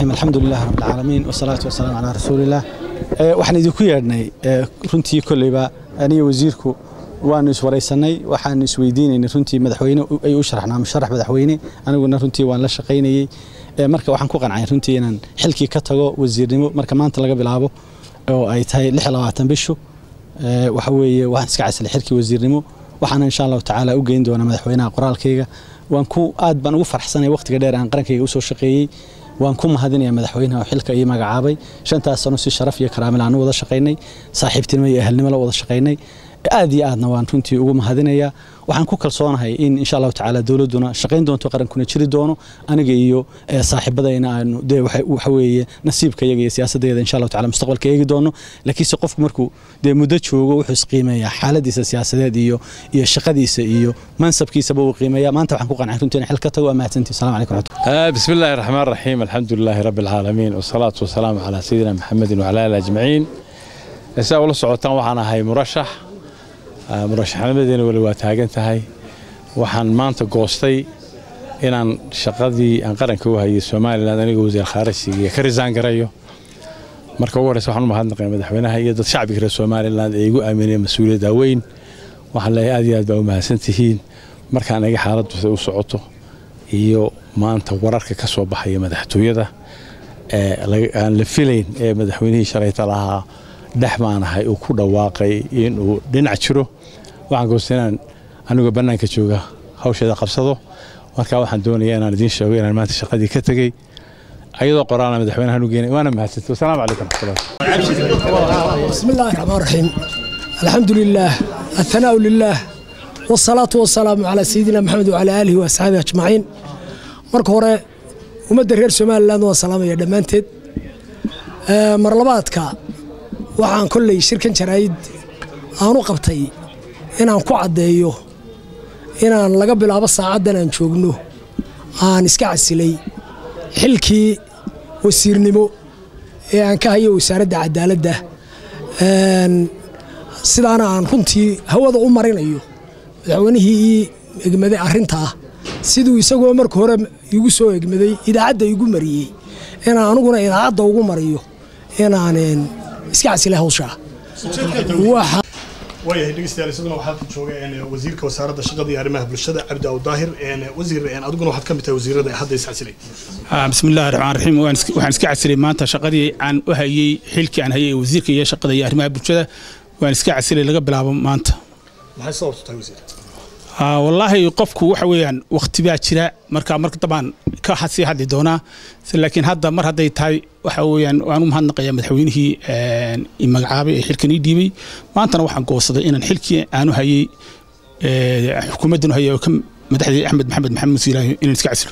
الحمد لله رب العالمين والصلاة والسلام على رسول الله. waxaan idinku yeedhnay runtii kulliba aniga wasiirku waan iswareysanay waxaan isweydiinay runtii madaxweyne ay u sharaxnaa musharax madaxweyne aniguna runtii waan la shaqeynayay marka waxaan ku qancay runtii inaan xilkii ka tago wasiirnimo marka maanta laga bilaabo oo ay tahay 26 bishu waxa weeye waxaan iska casilay xilkii wasiirnimo waxaan insha Allah taala u geyn doonaa madaxweynaha qoraalkayga waan ku aad baan ugu farxsanay waqtiga dheer aan qarankayga u soo shaqeeyay waan ku mahadinayaa madaxweynaha xilka iyo magacaabay 5 sano si sharaf iyo karaamo aan wada shaqeynay saaxiibtinimo iyo ehelnimo la wada shaqeynay aad iyo aadna waan runtii ugu mahadinayaa waxaan ku kalsoonahay in insha Allah taala dawladuna shaqeyn doonto qarankuna jiri doono aniga iyo saaxiibadayna aanu waxa weeye nasiibkayaga iyo siyaasadeeda insha Allah taala mustaqbalka eegi doono laakiin qofku markuu muddo joogo wuxuu isqiimeeyaa xaaladiisa siyaasadeed iyo shaqadiisa iyo mansabkiisa buu qiimeeyaa maanta waxaan ku qancay runtii in xilka tago amaatantii salaam alaykum bismillahir rahmanir rahim alhamdulillahi rabbil alamin wassalatu wassalamu ala sayyidina muhammadin wa ala alihi ajma'in isa wala socotaan waxaan ahay murashaxnimadeena wali waa taagan tahay waxaan maanta goostay inaan shaqadii aan qaranka u hayay Soomaaliland aniga wasiir khaarijiga ka risaan garayo marka ugu horeysa waxaan u mahadnaqay madaxweynaha iyo dad shacbiga reer Soomaaliland ee igu aaminay mas'uuliyadda weyn waxaan leeyahay aad iyo aad baa u mahadsantihiin markaan aniga xaaladdu u socoto iyo maanta wararka ka soo baxaya madaxtooyada aan la filayn ee madaxweynihii shalayta lahaa dhaxmaanahay uu ku dhawaaqay in uu dhinac jiro waxaan goostinaan anigu banaanka jooga hawsheeda qabsado marka waxaan doonayaa inaan idin sheego inaan maanta shaqadii ka tagay ayadoo qoraalna madaxweynaha u geeyay waana mahadsantahay wassalaamu calaykum bismillahir rahmaanir rahiim alhamdulillah athanaa lillah wassalatu wassalamu ala sayyidina muhammad wa ala alihi wa ashabihi ajma'in marka hore ummadda reer Soomaaliland waa salaamaya dhamaanteed mar labaadka waxaan kulay shirkan jarayd aanu qabtay inaan ku cadeeyo inaan laga bilaabo saacadan aan joogno aan iska casilay xilkii wasiirnimo ee aan ka hayo wasaaradda cadaaladda sidaana aan runtii hawada u marinayo madaxweynihii egmaday arrinta sidoo isagoo markii hore igu soo egmaday idaacadda igu mariyay inaan aniguna idaacadda ugu mariyo inaan iska casilay hawsha waxa وياه دقيقة سيدنا وحد شوقة يعني وزير كوزارة الشغل دي أرمها بالشدة عبد أو ظاهر يعني وزير يعني أدقون واحد كم وزير ده حد يسعسلي. بسم الله الرحمن الرحيم وأنا سكعسلي ما أنت شقدي عن وهي حلك عن هي وزير كي شقدي أرمها بالشدة وأنا سكعسلي اللي قبل ما أنت. ما هي صوت وزير. والله يوقفك وحويان وقت بيع شراء مركب طبعا كحسي حد دونا لكن هذا مر هذا يتهاي وحويان وأنا مهنقيا مدحوينه المجعبي حلكني ديبي ما أنت نروح عن قصة إن الحلكي أنا هي حكومتنا هي وكم مدحدي أحمد محمد سيلاه إن نسكعسل.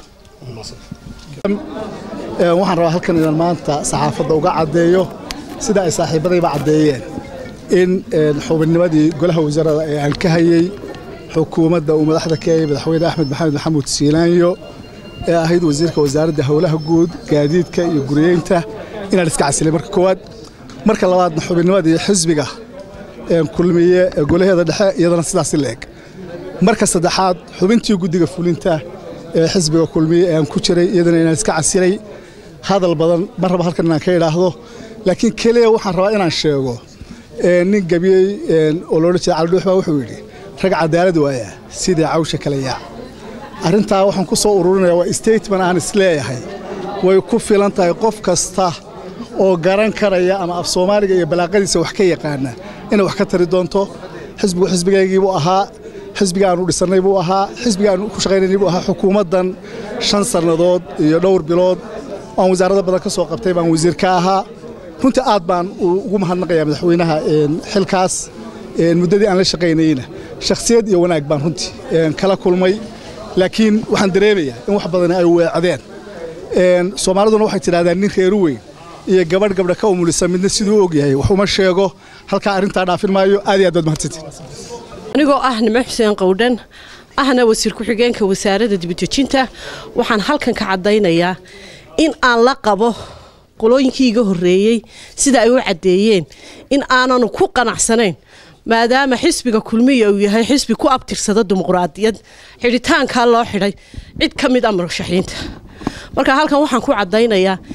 waxaan rabaa halkan inaan maanta saxaafadda uga cadeeyo sida ay saaxiibadayba cadeeyeen in xubinnimadii golaha wasaaradda ee aan ka hayay xukuumadda uu madaxda ka yahay madaxweyne Axmed Maxamed Siilaanyo ee ahayd wasiirka wasaaradda howlaha guud gaadiidka iyo guriyeynta inaan iska casilay marka koowaad marka labaadna xubinnimadii xisbiga kulmiye golaheeda dhexe iyadana sidaas leeg marka saddexaad xubintii guddiga fulinta ee xisbiga kulmiye aan ku jiray iyadana inaan iska casilay hadal badan ma raba halkan inaan ka idhaahdo laakiin kaliya waxaan rabaa inaan sheego nin gabiyey oo loo jeedo Cali Dhuux baa wuxuu yidhi rag cadaalad waaya sidii cawsha kala yaac arrintaa waxaan ku soo ururinayaa waa statement aan isleeyahay way ku filan tahay qof kasta oo garan karaya ama af Soomaaliga iyo balaaqadiisa wax ka yaqaana inay wax ka tari doonto xisbigaygii buu ahaa xisbiga aanu dhisanay buu ahaa xisbiga aanu ku shaqeynay buu ahaa xukuumaddan 5 sanadood iyo dhowr bilood aan wasaaradda badan ka soo qabtay baan wasiir ka ahaa runtii aad baan ugu mahadnaqayaa madaxweynaha xilkaas muddadii aan la shaqeynayna shakhsiyad iyo wanaag baan runtii kala kulmay laakiin waxaan dareemayaa in wax badan ay weecadeen Soomaaliduna waxay tirahdaan nin reer weyn iyo gabadha ka umulisa midna sidoo og yahay wax uma sheego halka arinta dhaafin maayo aad iyo aad mahadsantiin anigoo ah Nimo Xuseen Qowdhan ahna wasiir ku xigeenka wasaaradda dibadejinta waxaan halkan ka cadeynayaa in aan la qabo qolooyinkii iga horeeyay sida ay u cadeeyeen in aanan ku qanacsanayn maadaama xisbiga kulmiye uu yahay xisbi ku abtirsada dimuqraadiyad xidhitaanka loo xidhay cid kamid ah murashaxiinta marka halkan waxaan ku cadeynayaa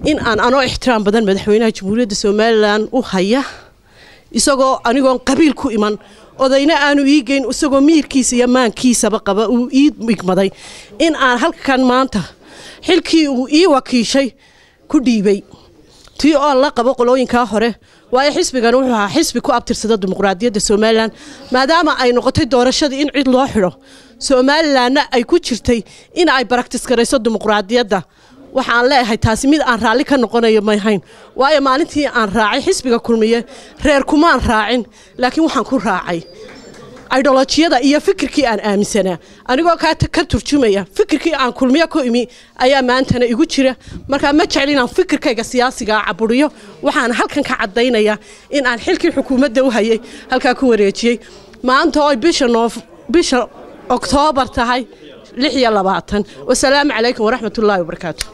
in aan anoo ixtiraam badan madaxweynaha jamhuuriyadda somalilan u haya isagoo anigoon qabiil ku iman odayna aanu ii geyn isagoo miyirkiisa iyo maankiisaba qaba uu ii migmaday in aan halkan maanta xilkii uu ii wakiishay ku dhiibay tii oo la qabo qolooyinkaa hore waayo xisbigan wuxuu ahaa xisbi ku abtirsada dimuqraadiyadda somalilan maadaama ay noqotay doorashadii in cid loo xidho somalilanna ay ku jirtay in ay baraktis garayso dimuqraadiyadda waxaan leeyahay taasi mid aan raalli ka noqonayo ma ahayn waayo maalintii aan raacay xisbiga kulmiye reer kumaan raacin laakiin waxaan ku raacay ideolojiyada iyo fikirkii aan aaminsanaa anigoo ka turjumaya fikirkii aan kulmiye ku imi ayaa maantana igu jira markaa ma jecel inaan fikirkayga siyaasiga caburiyo waxaan halkan ka caddaynaya in aan xilkii xukuumadda u hayay halkaa ku wareejiyey maanta oo bisha oktoobar tahay 26 wasalaamu calaykum waraxmatullaahi wabarakaatu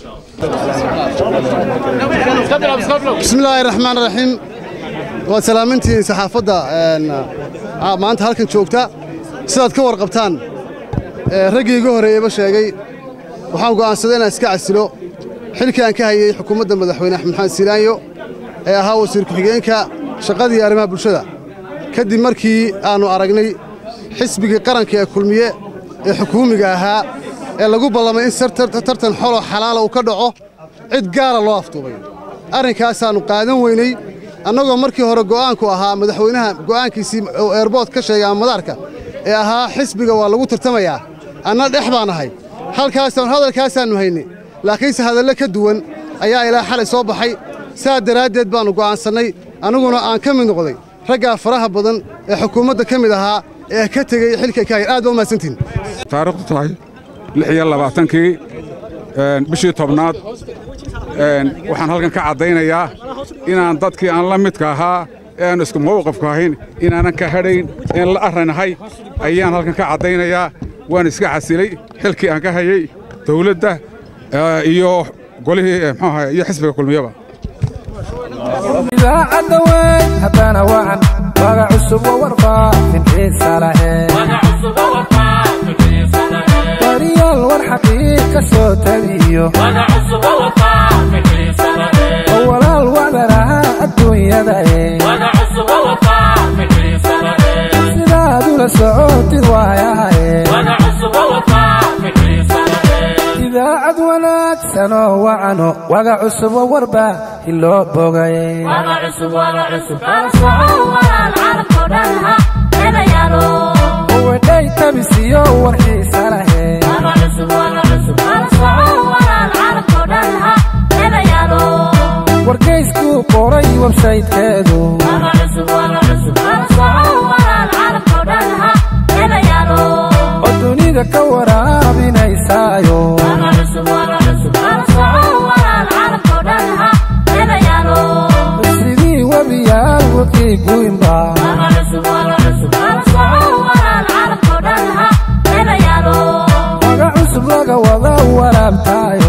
بسم الله الرحمن الرحيم وسلامتي صحافة ما أنت هالكن شوكتا سيد كور قبطان رجي جوهري بشيء وحاول عن سدنا إسكاع السلو حلك أن كهي حكومة المدحوين أحمد محمد سيلايو هاو سيرك حجين كشقادي أرمها بالشدة كدي مركي أنا أرجني حسب قرن ككلمية حكومي جاها اللي جو بالله ما إنسر ترتن حلا حلال وكدعه عد قال الله أفتوبي أرني كاسان وقادم ويني أنا جو مركي هو رجوانكو أها مدحوينها جوانكي سي إرباط كشيء عن مداركه أها حسب جوال لو ترتميا أنا الإحضان هاي هل كاسان هذا الكاسان وهيني لكن هذا لك الدون أيا إلى حال صباحي ساد رادد بانو جوان سني أنا جو أنا كم من قضي رجع فرها بدن حكومة كم لها كتجي حلك كاي آدم ما سنتين تاريخ طاي لحيا الله بعتنكي بشي طبنات waxaan halkan ka cadaynayaa inaan dadkii aan la midka ahaa aan isku mowqifka ahayn inaanan ka hadhayn in la aranahay ayaan halkan ka cadaynayaa waan iska xasilay xilkii aan ka hayay dawladda iyo golihii maxaa iyo xisbiga kulmiyaba idaacadda weyn haddana waan waga cusub warfaa fintii salaahee wariyal war xaqiiqa soo tabiyo walaal wadaraha adduunyada sidaad ula socotid waayahaye idaacad wanaagsanoo wacano waga cusub warba iloo bogaye wadhay tabisiyo war xiisa lahe wargeysku qoray websayteedu oo dunida ka waraabinaysaayo sidii webiyaal wadkii guinba waga cusub laga wada waraabtaayo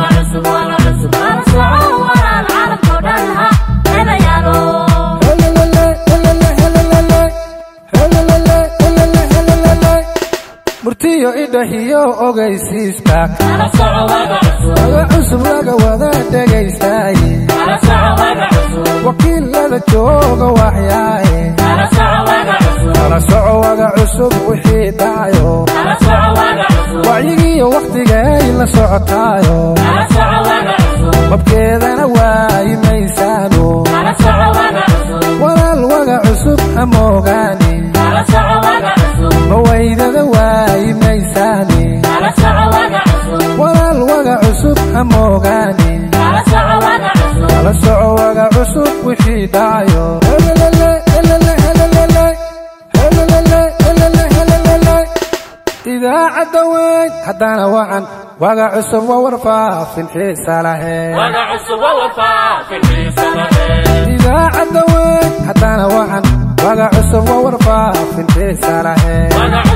murtiyo idhahiyo ogeysiiska waga cusub laga wada dhegaystaye wakiilada jooga waxyaaye kala soco waga cusub wixii dhacayo wacyigiiyo wakhtigay la socotaayo babkeedana waayimaysaano walaal waga cusub ha moogaani mawaydada waayimaysaani walaal waga cusub ha moogaani kala soco waga cusub wixii dhacayo idaacadda weyn haddana wacan waga cusub warfaa finxiisa lahee idaacadda weyn haddana wacan waga cusub warfaa finxiisa lahee